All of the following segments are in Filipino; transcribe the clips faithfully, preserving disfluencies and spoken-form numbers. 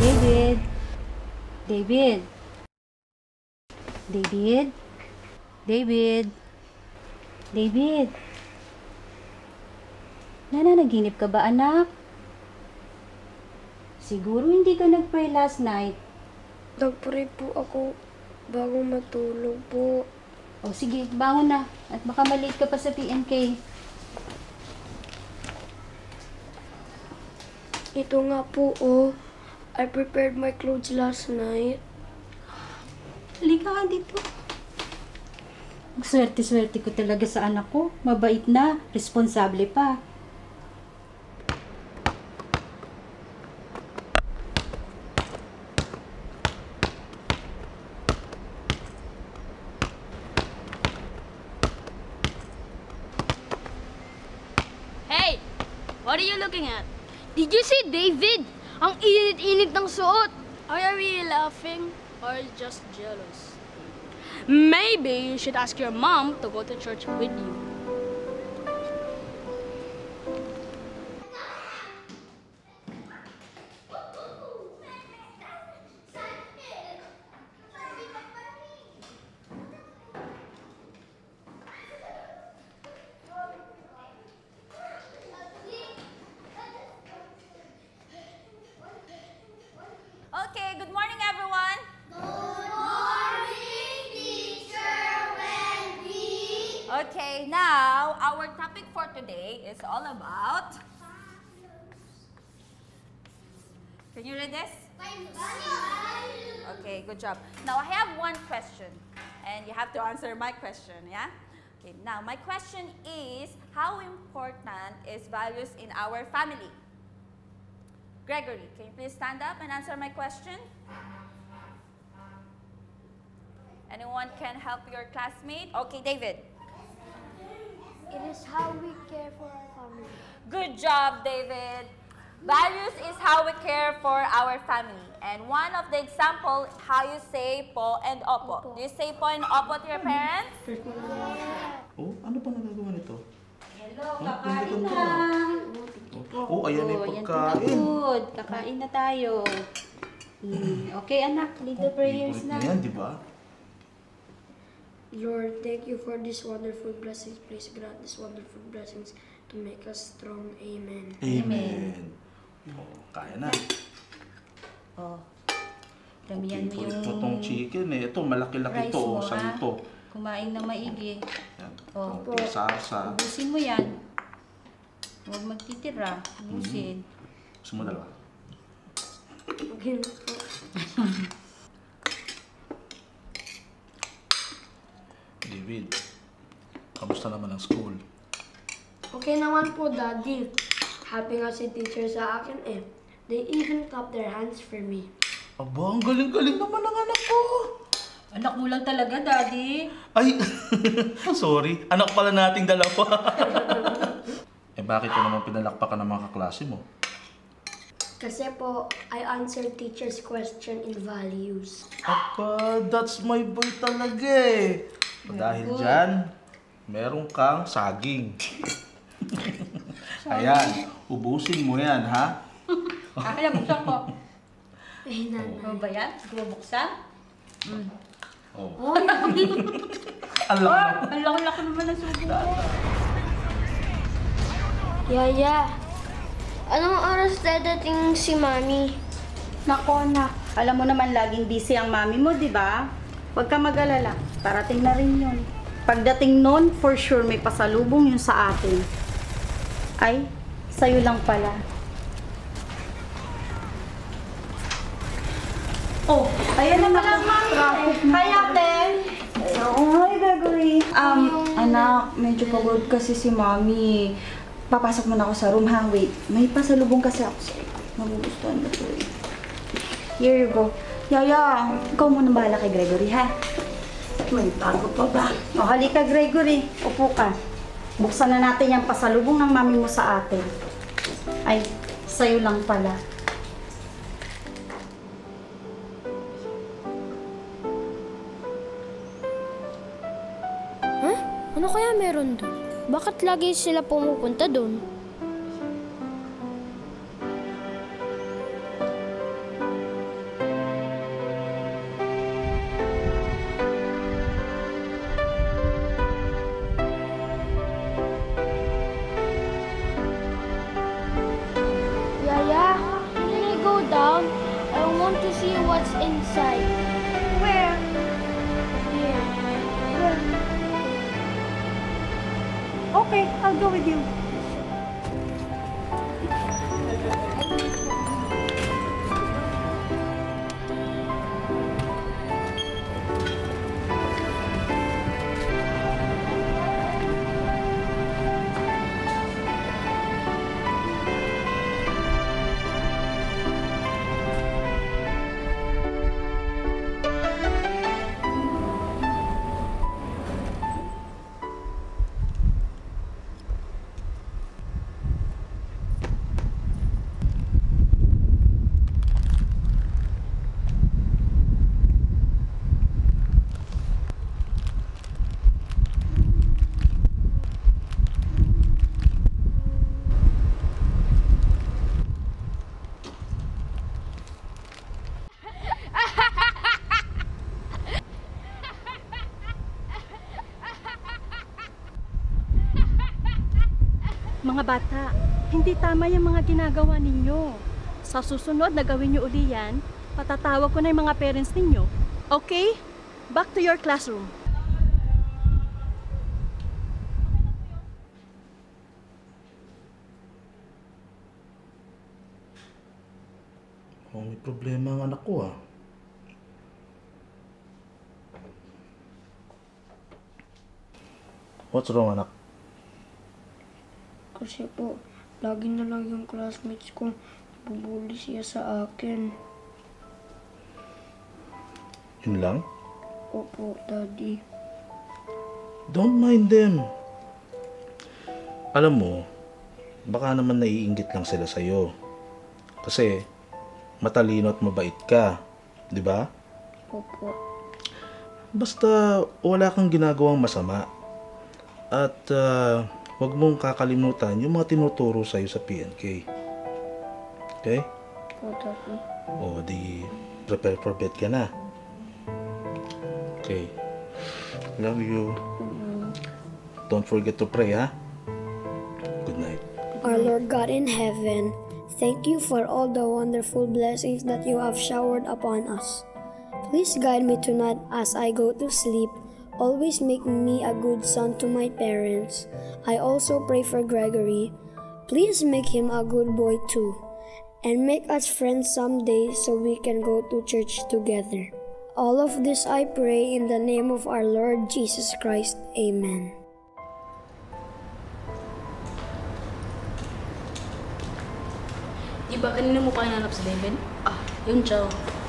David? David? David? David? David? Nananaginip ka ba, anak? Siguro hindi ka nag-pray last night. Nag-pray po ako bago matulog po. O sige, bangon na. At baka malate ka pa sa P N K. Ito nga po, oh. I prepared my clothes last night. Halika ka dito. Ang swerte-swerte ko talaga sa anak ko. Mabait na, responsable pa. Hey! What are you looking at? Did you see David? Ang init-init ng suot. Are you really laughing or just jealous? Maybe you should ask your mom to go to church with you. Okay, good morning, everyone. Good morning, Teacher Wendy. Okay, now our topic for today is all about. Can you read this? Okay, good job. Now I have one question, and you have to answer my question. Yeah. Okay. Now my question is, how important is values in our family? Gregory, can you please stand up and answer my question? Anyone can help your classmate? Okay, David. It is how we care for our family. Good job, David. Values is how we care for our family. And one of the example, how you say po and opo. Do you say po and opo to your parents? Oh, ano pa nagagawa nito? Hello, Huh? kakain Nandito na. Oh, ayan yung yan pagkain. pinagod. Kakain na tayo. Hmm. Okay, anak. Little prayers Favorite na. na yan, di ba? Lord, thank you for these wonderful blessings. Please grant these wonderful blessings to make us strong. Amen. Amen. Oh, kaya na. Oh. Damihan mo Favorite yung mo tong chicken eh. Ito, malaki-laki rice to. mo, Saan ha? ito? Kumain na maigi. Yan. Oh. Oh, sarsa. Ubusin mo yan. Huwag magtitira. Ubusin. Gusto mo dalawa? Okay na po. David, kamusta naman ang school? Okay naman po, Daddy. Happy nga si teacher sa akin eh. They even clap their hands for me. Aba, ang galing-galing naman ang anak ko. Anak mo lang talaga, Daddy. Ay, sorry. Anak pala nating dalawa. Eh, bakit ko naman pinalakpakan ng mga kaklase mo? Kasi po, I answered teacher's question in values. Apa, that's my boy talaga eh. Dahil dyan, meron kang saging. Ayan, ubusin mo yan, ha? Ah, alam, buksan ko. Eh, nanay. Ano ba yan? Siguro buksan? Mm. Oh. Oh, Ang laki. ang laki-laki naman ng subo ko. Yaya, anong oras dadating si Mami? Nako na. Alam mo naman laging busy ang mami mo, di ba? Huwag ka mag-alala. Parating na rin yun. Pagdating nun, for sure may pasalubong yun sa atin. Ay, sa'yo lang pala. Oh, ayan na pala ang mami. Hi, ate. Oh, hi, Gregory. Um, anak, medyo pagod kasi si mami. Papasok muna ako sa room, ha? Wait, may pasalubong kasi ako sa'yo. Magugustuhan mo to eh. Here you go. Yaya, ikaw muna bahala kay Gregory, ha? May bago pa ba? O, halika, Gregory. Upo ka. Buksan na natin yung pasalubong ng mami mo sa atin. Ay, sa'yo lang pala. Huh? Ano kaya meron doon? Bakit lagi sila pumupunta doon? see what's inside. Where? Here. Where? Okay, I'll go with you. Mga bata, hindi tama yung mga ginagawa ninyo. Sa susunod na gawin nyo uli yan, patatawag ko na yung mga parents ninyo. Okay? Back to your classroom. Oh, may problema ang anak ko ah. What's wrong, anak? Kasi po, lagi na lang yung classmates ko bubuli siya sa akin. Yun lang? Opo, Daddy. Don't mind them. Alam mo, baka naman naiinggit lang sila sa'yo. Kasi, matalino at mabait ka. Di ba? Opo. Basta, wala kang ginagawang masama. At, uh, huwag mong kakalimutan yung mga tinuturo sa'yo sa P N K. Okay? Opo, Daddy. O, di, prepare for bed ka na. Okay. Love you. Don't forget to pray, ha? Good night. Our Lord God in heaven, thank you for all the wonderful blessings that you have showered upon us. Please guide me tonight as I go to sleep. Always make me a good son to my parents. I also pray for Gregory. Please make him a good boy too. And make us friends someday so we can go to church together. All of this I pray in the name of our Lord Jesus Christ. Amen. Di ba kanina mo pa hinanap si David? Ah, yun siya.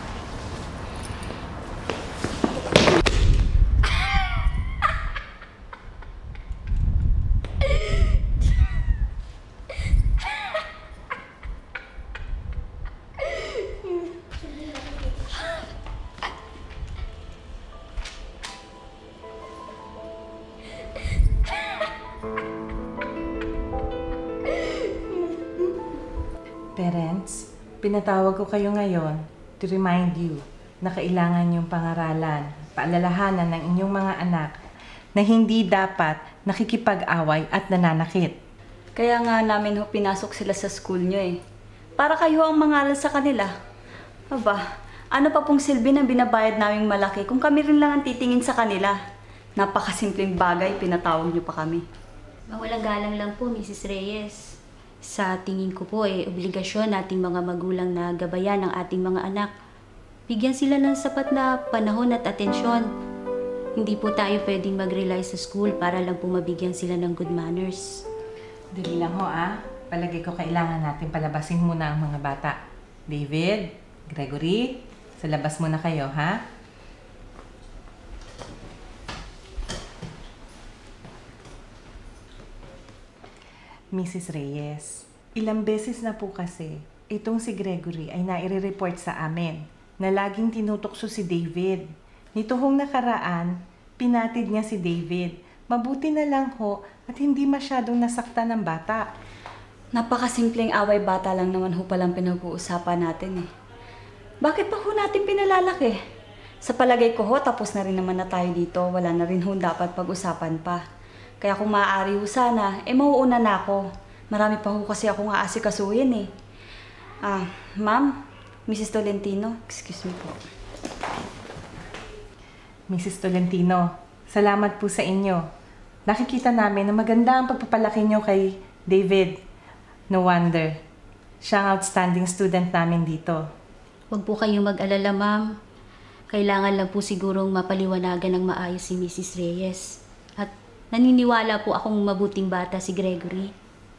Parents, pinatawag ko kayo ngayon to remind you na kailangan yung pangaralan, paalalahanan ng inyong mga anak na hindi dapat nakikipag-away at nananakit. Kaya nga namin ho pinasok sila sa school nyo eh. Para kayo ang mangaral sa kanila. Aba, ano pa pong silbi ng binabayad naming malaki kung kami rin lang ang titingin sa kanila. Napakasimpleng bagay, pinatawag nyo pa kami. Mawalang galang lang po, Missus Reyes. Sa tingin ko po, eh, obligasyon nating mga magulang na gabayan ng ating mga anak. Bigyan sila ng sapat na panahon at atensyon. Hindi po tayo pwedeng mag-rely sa school para lang po mabigyan sila ng good manners. Dali lang ho ah. Palagi ko kailangan natin palabasin muna ang mga bata. David, Gregory, sa labas muna kayo ha. Missus Reyes, ilang beses na po kasi itong si Gregory ay naire-report sa amin na laging tinutokso si David. Nito hong nakaraan, pinatid niya si David. Mabuti na lang ho at hindi masyadong nasaktan ng bata. Napakasimpleng away bata lang naman ho palang pinag-uusapan natin eh. Bakit pa ho natin pinalalaki? Sa palagay ko ho, tapos na rin naman na tayo dito. Wala na rin ho dapat pag-usapan pa. Kaya kung maaari ho sana, eh mauuna na ako. Marami pa ho kasi akong aasikasuhin eh. Ah, ma'am, Missus Tolentino, excuse me po. Missus Tolentino, salamat po sa inyo. Nakikita namin na maganda ang pagpapalaki nyo kay David. No wonder. Siya ang outstanding student namin dito. Huwag po kayong mag-alala, ma'am. Kailangan lang po sigurong mapaliwanagan ng maayos si Missus Reyes. At naniniwala po akong mabuting bata si Gregory.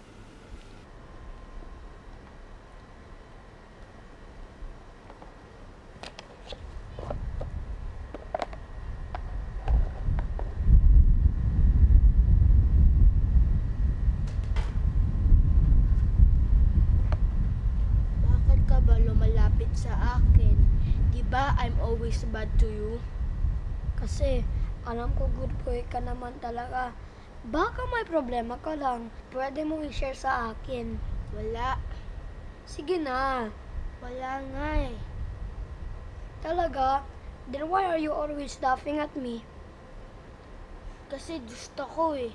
Bakit ka ba lumalapit sa akin? Diba I'm always bad to you? Kasi alam ko good boy ka naman talaga. Baka may problema ka lang. Pwede mo i-share sa akin. Wala. Sige na. Wala nga eh. Talaga? Then why are you always laughing at me? Kasi gusto ko eh.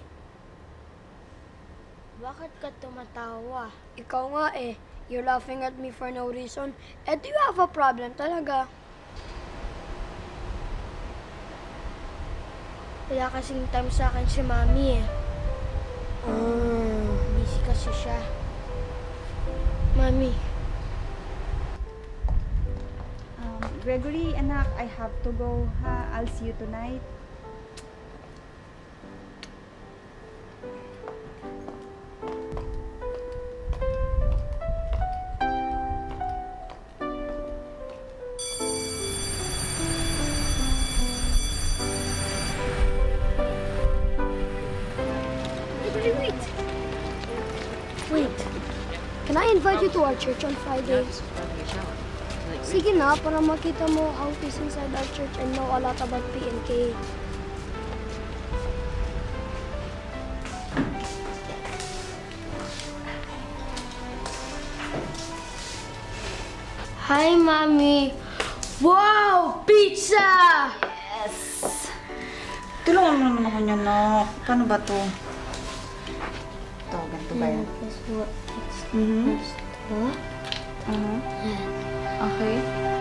Bakit ka tumatawa? Ikaw nga eh. You're laughing at me for no reason. Eh, do you have a problem talaga? Wala kasing time sa akin si Mami eh. Ah, busy kasi siya. Mami. Um, Gregory, anak, I have to go, ha? I'll see you tonight. Wait, wait. Wait. Can I invite you to our church on Friday? Sige na, para makita mo how it is inside our church and know a lot about P N K. Hi, Mommy. Wow! Pizza! Yes! Tulungan mo naman ako niya, no? Paano ba to? Ito, ganito ba yan? Guess what? It's Mhm. pasta. Uh-huh. Okay.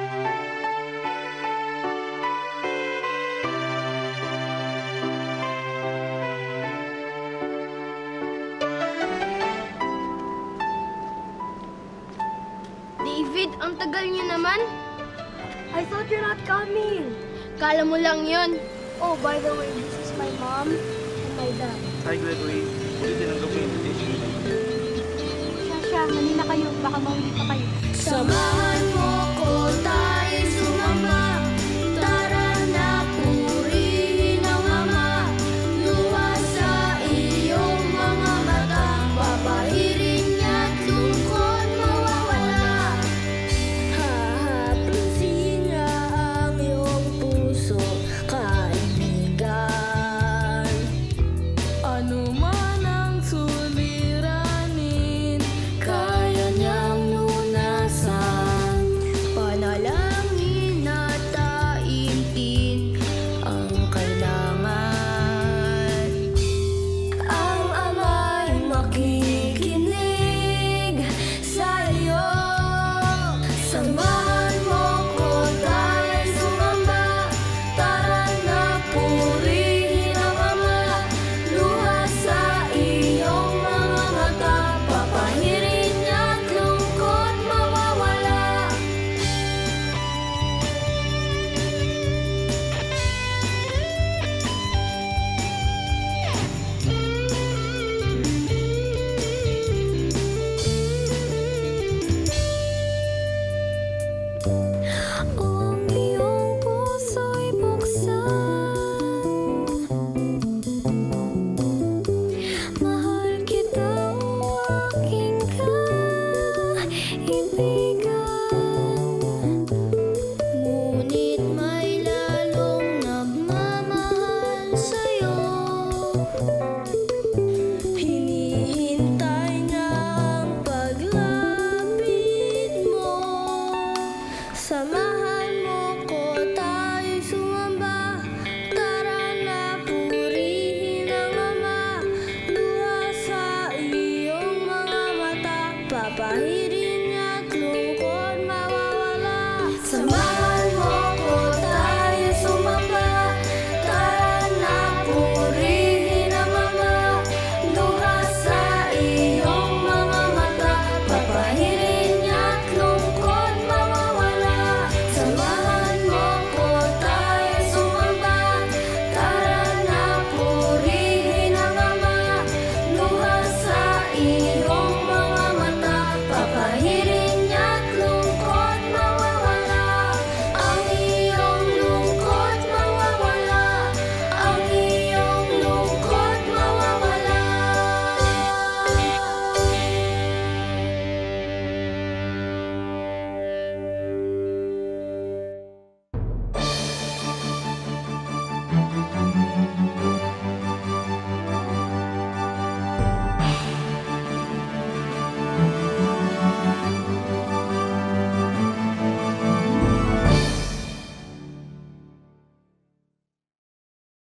David, ang tagal niyo naman. I thought you're not coming. Kala mo lang yun. Oh, by the way, this is my mom and my dad. Hi, Gregory. Ulit tinanggap mo yung invitation. Siya, siya, halina kayo. Baka maulit pa kayo. Samahan mo